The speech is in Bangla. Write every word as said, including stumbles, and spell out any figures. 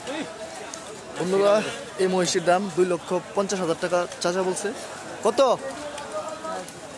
বন্ধুরা এই মহিষের দাম দুই লক্ষ পঞ্চাশ হাজার টাকা চাচা বলছে। কত?